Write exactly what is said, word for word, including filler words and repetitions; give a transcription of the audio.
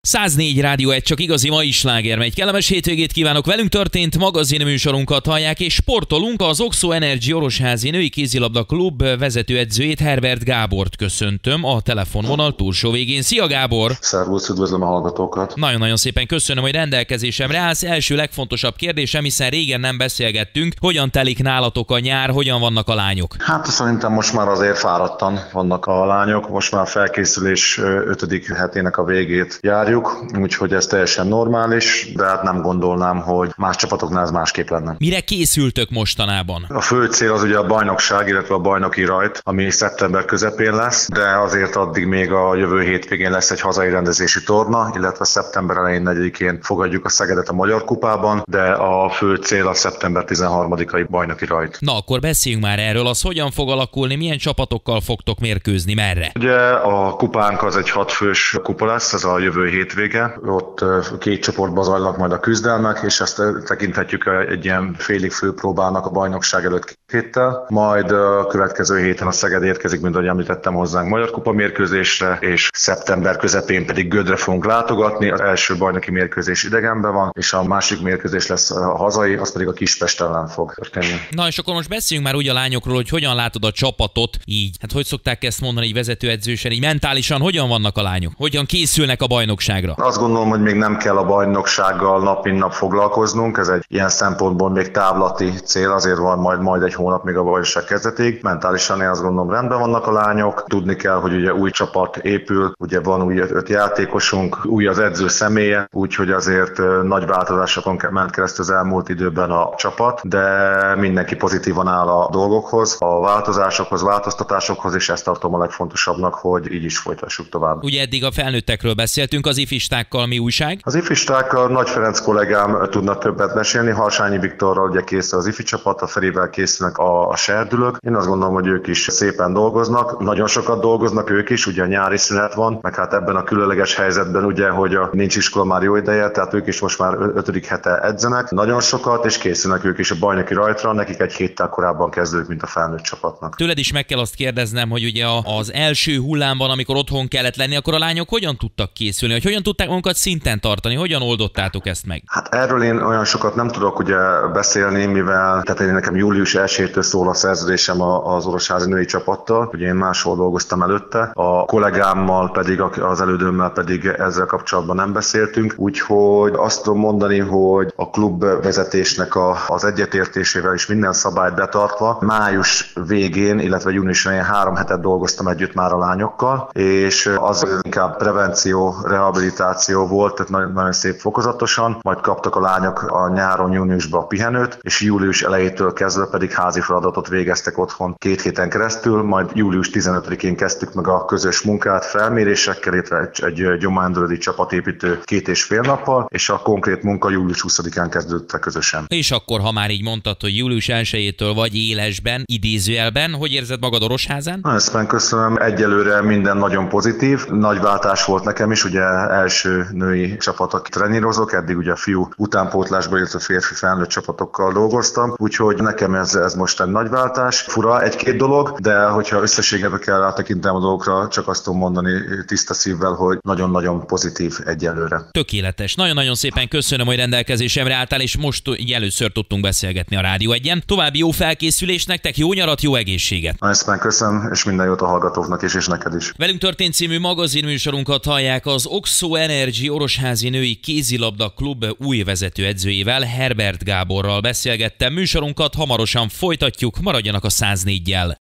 száznégy Rádió egy, csak igazi mai sláger megy. Kellemes hétvégét kívánok, velünk történt magazin műsorunkat hallják, és sportolunk. Az Oxo Energy Orosházi Női Kézilabda Klub vezetőedzőjét, Herbert Gábort köszöntöm a telefonvonal túlsó végén. Szia Gábor! Szervusz, üdvözlöm a hallgatókat! Nagyon-nagyon szépen köszönöm, hogy rendelkezésemre állsz. Első legfontosabb kérdésem, hiszen régen nem beszélgettünk. Hogyan telik nálatok a nyár, hogyan vannak a lányok? Hát szerintem most már azért fáradtan vannak a lányok. Most már felkészülés ötödik hetének a végét járjuk. Úgyhogy ez teljesen normális, de hát nem gondolnám, hogy más csapatoknál ez másképp lenne. Mire készültök mostanában? A fő cél az ugye a bajnokság, illetve a bajnoki rajt, ami szeptember közepén lesz, de azért addig még a jövő hétvégén lesz egy hazai rendezési torna, illetve szeptember elején negyedikén fogadjuk a Szegedet a Magyar Kupában, de a fő cél a szeptember tizenharmadikai bajnoki rajt. Na akkor beszéljünk már erről, az hogyan fog alakulni, milyen csapatokkal fogtok mérkőzni, merre? Ugye a kupánk az egy hatfős kupa lesz, ez a jövő hétvége. Ott két csoportban zajlanak majd a küzdelmek, és ezt tekinthetjük egy ilyen félig főpróbának a bajnokság előtt héttel. Majd a következő héten a Szeged érkezik, mint ahogy említettem, hozzánk Magyar Kupa mérkőzésre, és szeptember közepén pedig Gödre fogunk látogatni. Az első bajnoki mérkőzés idegenben van, és a másik mérkőzés lesz a hazai, az pedig a Kispest ellen fog történni. Na és akkor most beszéljünk már úgy a lányokról, hogy hogyan látod a csapatot így. Hát hogy szokták ezt mondani, így vezetőedzősen, így mentálisan hogyan vannak a lányok? Hogyan készülnek a bajnokságra? Azt gondolom, hogy még nem kell a bajnoksággal nap mint nap foglalkoznunk, ez egy ilyen szempontból még távlati cél, azért van majd, majd egy hónap még a bajnokság kezdetig. Mentálisan én azt gondolom rendben vannak a lányok, tudni kell, hogy ugye új csapat épül, ugye van új öt játékosunk, új az edző személye, úgyhogy azért nagy változásokon ment keresztül az elmúlt időben a csapat, de mindenki pozitívan áll a dolgokhoz, a változásokhoz, változtatásokhoz, és ezt tartom a legfontosabbnak, hogy így is folytassuk tovább. Ugye eddig a felnőttekről beszéltünk, az ifistákkal mi újság? Az ifistákkal Nagy Ferenc kollégám tudna többet mesélni, Harsányi Viktorral ugye készül az ifi csapat, a Ferivel készülnek a, a serdülők. Én azt gondolom, hogy ők is szépen dolgoznak, nagyon sokat dolgoznak ők is, ugye a nyári szünet van, meg hát ebben a különleges helyzetben ugye, hogy a, nincs iskola már jó ideje, tehát ők is most már ötödik hete edzenek, nagyon sokat, és készülnek ők is a bajnoki rajtra, nekik egy héttel korábban kezdődik, mint a felnőtt csapatnak. Tőled is meg kell azt kérdeznem, hogy ugye az első hullámban, amikor otthon kellett lenni, akkor a lányok hogyan tudtak készülni, hogy hogyan tudták magukat szinten tartani, hogyan oldottátok ezt meg? Hát erről én olyan sokat nem tudok ugye beszélni, mivel tehát én nekem július elsejétől szól a szerződésem az orosházi női csapattal, ugye én máshol dolgoztam előtte, a kollégámmal pedig, az elődömmel pedig ezzel kapcsolatban nem beszéltünk, úgyhogy azt tudom mondani, hogy a klub vezetésnek a, az egyetértésével is minden szabályt betartva, május végén, illetve június elején három hetet dolgoztam együtt már a lányokkal, és az inkább prevenció, rehabilitáció volt, tehát nagyon, nagyon szép fokozatosan, majd kaptak a lányok a nyáron, júniusban a pihenőt, és július elejétől kezdve pedig házi feladatot végeztek otthon két héten keresztül, majd július tizenötödikén kezdtük meg a közös munkát felmérésekkel, illetve egy, egy gyománydörödi csapatépítő két és fél nappal, és a konkrét munka július huszadikán kezdődött közösen. És akkor, ha már így mondtad, hogy július elsejétől vagy élesben, idézőjelben, hogy érzed magad Orosházán? Na, ezt köszönöm. Egyelőre minden nagyon pozitív. Nagy váltás volt nekem is, ugye első női csapat, akit trenírozok, eddig ugye a fiú utánpótlásban, illetve férfi felnőtt csapatokkal dolgoztam, úgyhogy nekem ez, ez most egy nagy váltás. Fura egy-két dolog, de hogyha összességében kell rátekintem a dolgokra, csak azt tudom mondani tiszta szívvel, hogy nagyon-nagyon pozitív egyelőre. Tökéletes. Nagyon-nagyon szépen köszönöm, hogy rendelkezésemre álltál, és most így először tudtunk beszélgetni a Rádió egyen. További jó felkészülés nektek, jó nyarat, jó egészséget! Na, ezt köszönöm, és minden jót a hallgatóknak is, és neked is. Velünk történt című magazinműsorunkat hallják az Oxo Energy Orosházi Női Kézilabda Klub új vezetőedzőjével, Herbert Gáborral beszélgettem. Műsorunkat hamarosan folytatjuk, maradjanak a száznégyel.